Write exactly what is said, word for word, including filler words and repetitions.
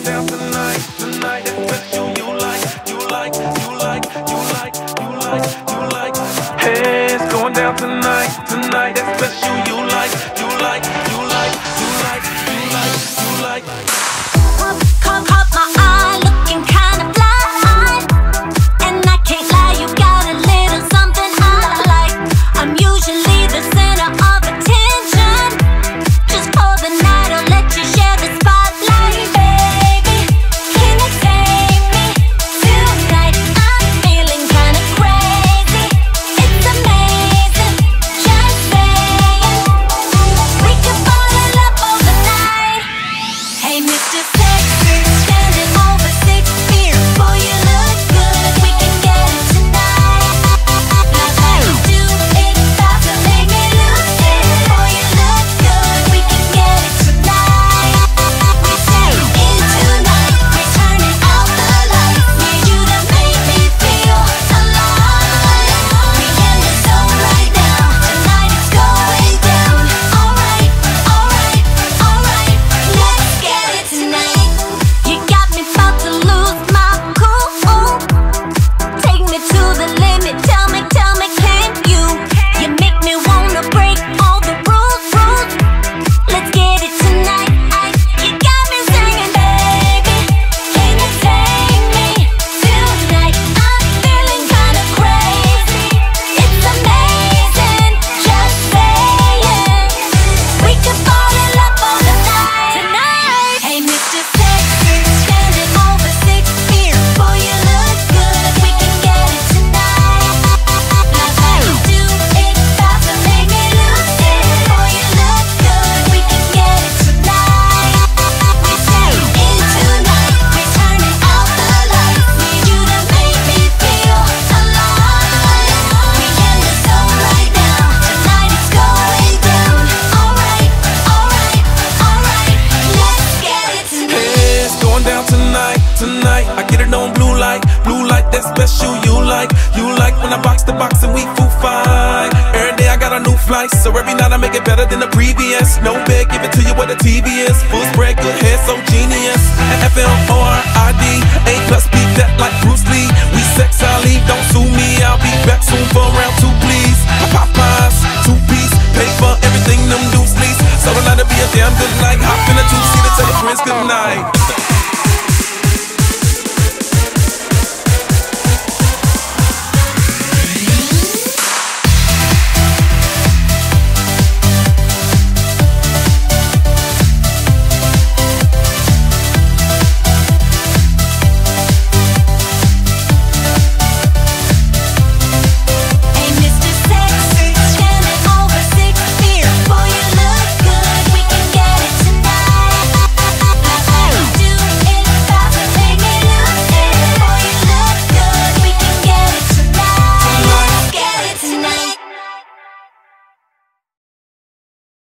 going down tonight, tonight. That's what you, you like, you like, you like, you like, you like, you like. Hey, it's going down tonight, tonight. That's what you, you like, you like, you like, you like, you like, you like. Caught, caught my eye, looking kinda blind, and I can't lie, you got a little something I like. I'm usually the center of attention. Just for the night, I'll let you share the spotlight. Baby, can you take me tonight? I'm feeling kinda crazy. It's amazing, just saying. We could fall in love overnight. Hey, Mister Sexy, standing over six feet. Boy, you look good, we can get it tonight. Like how you do it fast and make me lose it. Boy, you look good, we can get it tonight. We say in tonight, we're turning out the lights. Need you to make me feel alive. We in the zone right now, tonight it's going down. Alright, alright, alright, let's get it tonight. You got me about to lose my cool. Take me to the limit, tell me, tell me, can you? You make me wanna break all the rules, rules. Let's get it tonight. You got me singing, baby, can you take me tonight? I'm feeling kinda crazy. It's amazing, just saying. We could fall in love overnight tonight. Hey, Mister Sexy, standing over six feet. Boy, you look good, we can get it tonight. Like how you do it fast and make me lose it. Boy, you look good, we can get it tonight. We say in tonight, we're turning out the lights. Need you to make me feel alive. We in the zone right now, tonight it's going down. Alright, alright, alright, let's get it tonight. Hey, it's going down tonight, tonight. I get it on blue light, blue light, that special you like, you like. When I box the box and we fool fight. Every day I got a new flight, so every night I make it better than the previous. No bed, give it to you where the T V is. Full spread, good hair, so genius. F L O R I D, A plus beat that like Bruce Lee. We sex, I leave, don't sue me. I'll be back soon for round two, please. Popeyes, two piece, pay for everything them dudes lease. So tonight to be a damn good night. Hop in a two-seater, tell your friends good night.